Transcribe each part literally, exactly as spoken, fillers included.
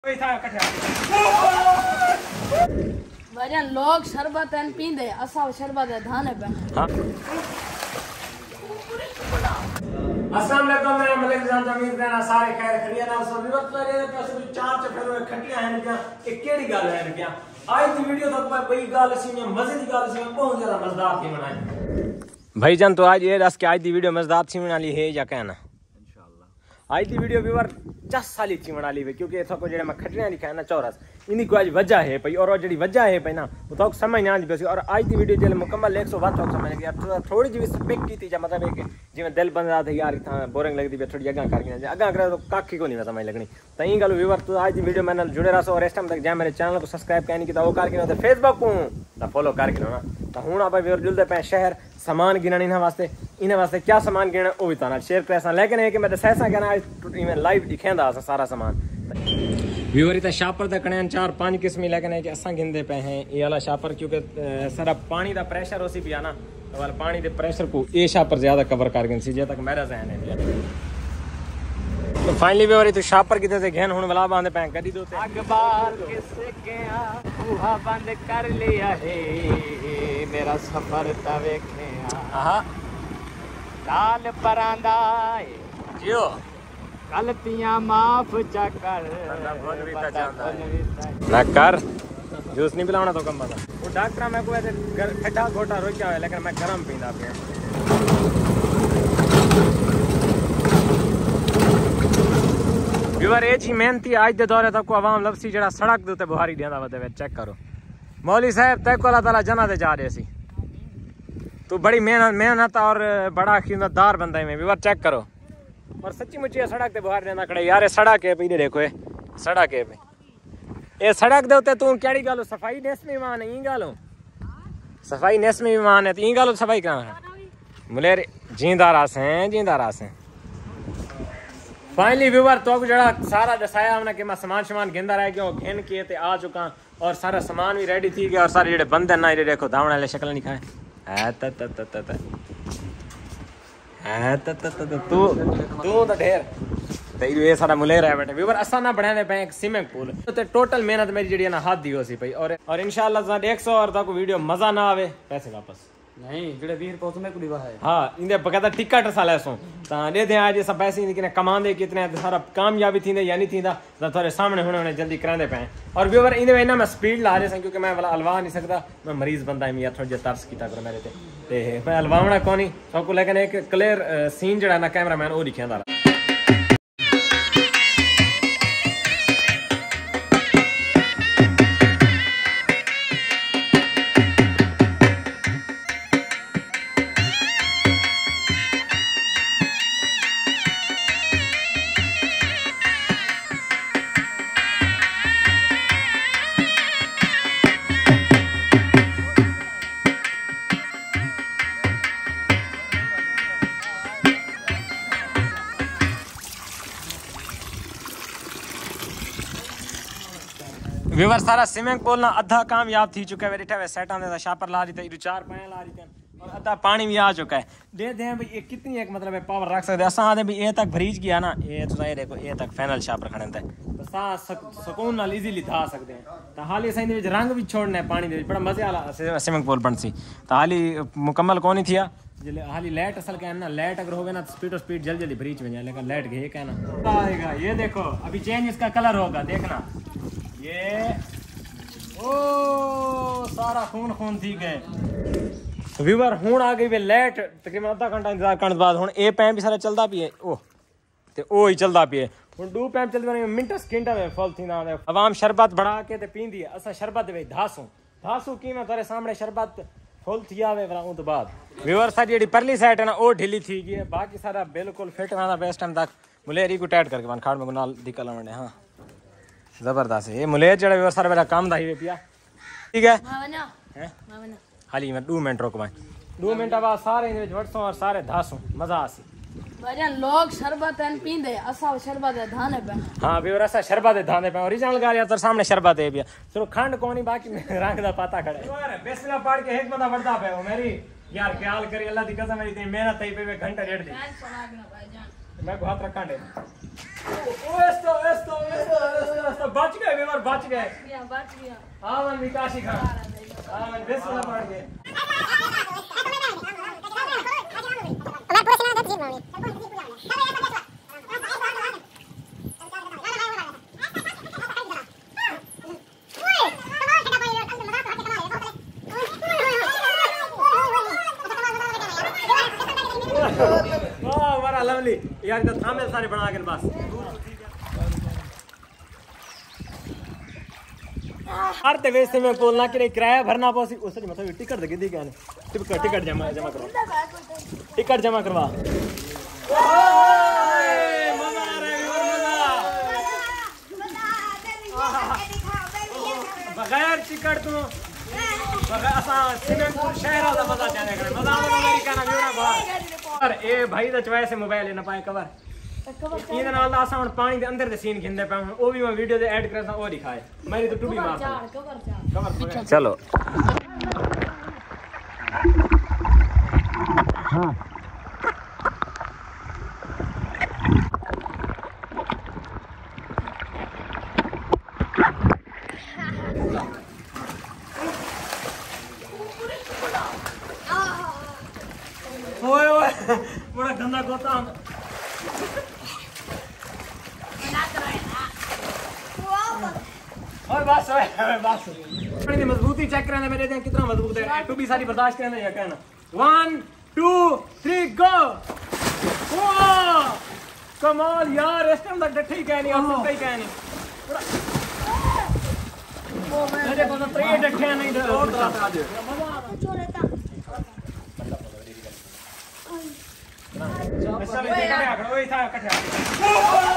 वजन लोग शरबत पींदे असा शरबत धाने पे। हाँ। अस्सलाम वालेकुम मेरे मलिक जान जमीन देना सारे खैर खड़िया ना सो विवत करे तो सब चार च फिर खटिया है क्या कि केड़ी गल है क्या आज की वीडियो तक मैं बड़ी गल सी में मजे की गल सी में बहुत ज्यादा मजेदार थी बनाई भाईजान। तो आज ये दस के आज की वीडियो मजेदार थी बना ली है या कहना इंशाल्लाह। आज की वीडियो व्यूअर दस साल थी बना ली क्योंकि इथो जो मैं खटिया लिखा है ना चौरस इन्हीं को आज वजह है पई और जी वजह है पई ना वो तो समझ ना आती और आज की वीडियो जो मुकम्मल एक सौ बात तो समझ गया थोड़ी जी स्पिक की थी मतलब है कि जिवें दिल बंदा था यार इतना बोरिंग लगती है थोड़ी अगा कर अगा करे तो काखी को नहीं समझ लगनी तो यही गल व्यूअर तो आज की वीडियो मैंने जुड़े रहो और इस टाइम तक जै मेरे चैनल को सब्सक्राइब करनी की वो करके तो फेसबुक को तो फॉलो करके ना तो हूँ आप व्यूअर जुलते पे शहर सामान गिनने इन्होंने वास्ते इन्हें वास्ते क्या सामान गिनना वो भी ताना शेयर कर लेकिन है कि मैं दसा कहना आज लाइव दिखेंदा सारा सामान व्यूअर इतना शापर तक कने चार पांच किस्म लेकिन है कि असा गिनते पे हैं ये वाला शापर क्योंकि सारा पानी का प्रेशर उसी भी आना वाला पानी के प्रेशर को ये शापर ज्यादा कवर कर गए सी जे तक मेरा जहन है। तो फाइनली व्यूअर तो शापर किते से घेन हुन वाला बांधे पे कदी दो अखबार किसे गया बूहा बंद कर लिया है मेरा सफर तवे हां लाल परांदा जियो गलतियां माफ चकर ना कर जूस नहीं पिलाना तो कम बता वो डॉक्टर मैं को ऐसे खड्डा घोटा रोक्या है लेकिन मैं गरम पींदा पे व्यूअर ए जी मेहनती आज दे दौरे तक को आवाम लफसी जड़ा सड़क दे उत्ते बुहारी देंदा वदे चेक करो मौलवी साहब तक को अल्लाह ताला जन्नत जा रहे सी तू बड़ी मेहनत मेहनत और बड़ा खिदमतदार बंदा है व्यूअर चेक करो और सच्ची मुच्ची सड़क ते बाहर लेना खड़े यार सड़क है पे देखो ये सड़क है पे ये सड़क दे उत्ते तू केड़ी गल सफाई नेस में मान ई गल सफाई नेस में मान है ई गल सफाई कहां है मुलेर जींदा रास हैं जींदा रास हैं। फाइनली व्यूअर तो जड़ा सारा दसाया हमने कि मैं सामान सामान गिनदा रह गया घिन के ते आ चुका और सारा सामान भी रेडी थी गया और सारे जेडे बंदे ना ये देखो धावण वाले शक्ल नहीं खाए है त त त त है त त त तू तू तो ढेर तेरी ये सारा मुलेर है बेटे व्यूअर असा ना बनाने पे एक स्विमिंग पूल तो टोटल मेहनत मेरी जेडी ना हाथ दी होसी भाई और और इंशाल्लाह एक सौ और तक वीडियो मजा ना आवे पैसे वापस नहीं जेडे बीस रुपए उसमें कुड़ी है हां इंदे बकायदा टिकट साले सो ता दे दे आज सब पैसे किने कमांदे कितने सारा कामयाबी थींदे या नहीं थींदा तो थारे सामने होने होने जल्दी करांदे पे और व्यूअर इंदे इना मैं स्पीड ला रहे क्योंकि मैं वाला हलवा नहीं सकता मैं मरीज बंदा है मैं थोड़ा जे तरस कीता कर मेरे ते ते मैं हलवावना कोनी सबको लेकिन एक क्लियर सीन जड़ा ना कैमरामैन ओ दिखेंदा व्यूअर सारा स्विमिंग पूल ना अद्धा कामयाब थी चुका है बैठा हुआ सेट आने शापर ला रही थी चार पाए ला रही थे और अद्धा पानी भी आ चुका है दे दे भाई ये कितनी एक मतलब है पावर रख सकते असा आते भी ए तक भरीज गया ना ये तो ये देखो ए तक फाइनल शापर खड़े थे तो सा सुकून नाल इजीली था सकते हैं तो हाल ये सही रंग भी छोड़ना है पानी दे बड़ा मजे वाला स्विमिंग पूल बन सी तो हाल ही मुकम्मल कौन ही थिया जले हाली लाइट असल क्या है ना लाइट अगर होवे ना तो स्पीड और स्पीड जल्दी जल्दी ब्रीच में जाए लेकिन लाइट गए क्या ना आएगा ये देखो अभी चेंज इसका कलर होगा देखना ये ओ सारा खून खून थी गए व्यूअर हूं आ गई वे लाइट तकरीबन आधा घंटा इंतजार करने बाद हुन ए पैम भी सारा चलदा पिए ओ ते ओ ही चलदा पिए हुन दो पैम चलदे ने मिनट सेकंड में फल थी ना आवाम शरबत बढ़ा के ते पींदी है असा शरबत दे धासू धासू की मैं तेरे सामने शरबत फुल थी आवे वरा उन तो बाद व्यूअर सारी जेडी परली साइड है ना ओ ढीली थी गई है बाकी सारा बिल्कुल फिट ना बेस्ट टाइम तक मुलेरी को टाइट करके वन खाड़ में नाल दिक्कत लवणे हां जबरदस्त है ये मुलेर जड़ा व्यूअर सारा मेरा काम दाही पिया ठीक है हैं हाली मैं दो मिनट रोक मैं दो मिनट बाद सारे इन विच वटसो और सारे धासो मजा आसी वजन लोग शरबत पींदे असा शरबत धाने पे हां व्यूअर असा शरबत धाने पे ओरिजिनल गाल यार सामने शरबत है पिया चलो खंड कोनी बाकी रंग दा पाता खड़े व्यूअर बिस्मिल्लाह पढ़ के एक बंदा बढ़दा पे ओ मेरी यार ख्याल करी अल्लाह दी कसम मेरी मेहनत है पे घंटा डेढ़ दी मैं को हाथ रखा दे ओ एस्तो एस्तो एस्तो एस्तो बच गए व्यवहार बच गए गया बच गया हां मन विकासी खान हां मन बेसला पड़ गए वाह वाह लवली यार तो थामे सारे बना के बस हर ते वैसे में बोलना कि किराया भरना पौसी उस मतलब टिकट दे दी क्या टिकट टिकट जमा जमा करवा टिकट जमा करवा मजा आ रहा है मजा बगैर टिकट तो बगैर असा स्विमिंग पूल शहर दा मजा जाने करे मजा आ अमेरिका ना व्यूरा बाहर और ए भाई दा चॉइस है मोबाइल ना पाए कवर ਇਹਦੇ ਨਾਲ ਦਾ ਅਸਾਂ ਹੁਣ ਪਾਣੀ ਦੇ ਅੰਦਰ ਦੇ ਸੀਨ ਖਿੰਦੇ ਪਏ ਹੁਣ ਉਹ ਵੀ ਮੈਂ ਵੀਡੀਓ ਤੇ ਐਡ ਕਰਾਂ ਉਹ ਦਿਖਾਏ ਮੇਰੀ ਤਾਂ ਟੂਬੀ ਮਾਰ कवर चार ਕਵਰ ਚਲੋ ਹਾਂ ओए ओए बड़ा गंदा गोता और बस ओए बस अपनी मजबूती चेक करने मेरे देख कितना मजबूत है टू भी सारी बर्दाश्त करना या कहना वन टू थ्री गो वाह कमाल यार इस टाइम तक डट्ठी कह नहीं और सही कह नहीं ओ मेरे को तो त्रे डट्ठे नहीं दे मजा आ रहा छोड़ता अच्छा ले के आ खड़ो इथा इकट्ठे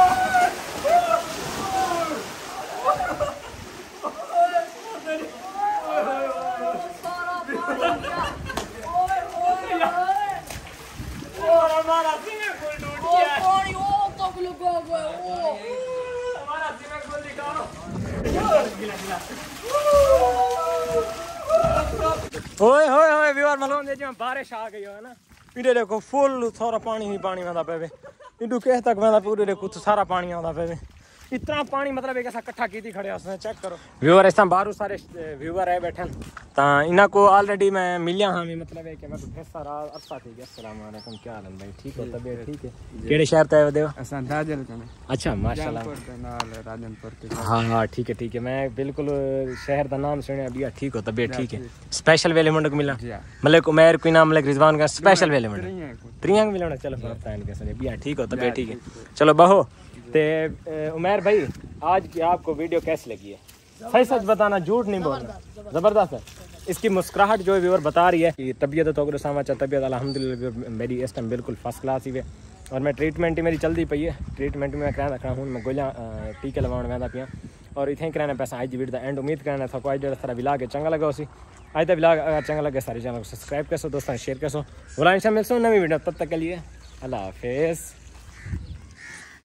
हमारा स्विमिंग पूल टूट गया ओ ओ तो लगा हुआ ओ हमारा स्विमिंग पूल दिखाओ गिला गिला ओए होए होए व्यूअर मलोन दे जिवें बारिश आ गई हो ना इधर देखो फुल सारा पानी ही पानी आंदा पे इडू किस तक वेंदा पूरे देखो सारा पानी आंदा पे इतना पानी मतलब एक ऐसा इकट्ठा कीती खड़े उसने चेक करो व्यूअर इस बाहर सारे व्यूअर है बैठे ता इना को ऑलरेडी मैं मिलिया हां भी मतलब है कि मैं तो सारा अरसा थी अस्सलाम वालेकुम क्या हाल है भाई ठीक हो तबीयत ठीक है केड़े शहर ते देव असा दाजल कने अच्छा माशाल्लाह नाल राजनपुर के हां हां ठीक है ठीक है मैं बिल्कुल शहर का नाम सुने अभी ठीक हो तबीयत ठीक है स्पेशल वेले मुंड को मिला मतलब उमर कोई नाम मतलब रिजवान का स्पेशल वेले मुंड त्रियांग मिलना चलो फरक है इनके साथ भी ठीक हो तबीयत ठीक है चलो बहो ते उमर भाई आज की आपको वीडियो कैसी लगी है सही सच बताना झूठ नहीं बोलना जबरदस्त है इसकी मुस्कुराहट जो व्यूअर बता रही है कि तबीयत तो समाचार तबीयत अल्हम्दुलिल्लाह मेरी इस टाइम बिल्कुल फर्स्ट क्लास ही है और मैं ट्रीटमेंट मेरी चलती पई है ट्रीटमेंट में कह रखना हूँ मैं गोलियां टीके लगवाने वैदा पियाँ और इतने कराने पैसा अज वीडियो का एंड उम्मीद करना था अज जो सारा विलाग चंगा लगा उसी अज का विलाग अगर चंगा लगे सारे चैनल को सब्सक्राइब कर सो दोस्तों शेयर कर सो बुला इंशाल्लाह मिलसो नवी वीडियो तब तक के लिए अल्लाह हाफिज़।